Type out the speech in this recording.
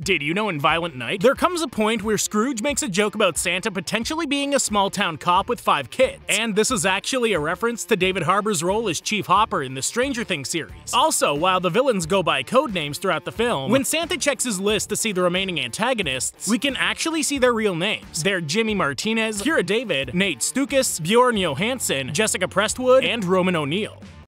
Did you know in Violent Night, there comes a point where Scrooge makes a joke about Santa potentially being a small-town cop with 5 kids, and this is actually a reference to David Harbour's role as Chief Hopper in the Stranger Things series. Also, while the villains go by code names throughout the film, when Santa checks his list to see the remaining antagonists, we can actually see their real names. They're Jimmy Martinez, Kira David, Nate Stukas, Bjorn Johannessen, Jessica Prestwood, and Roman O'Neill.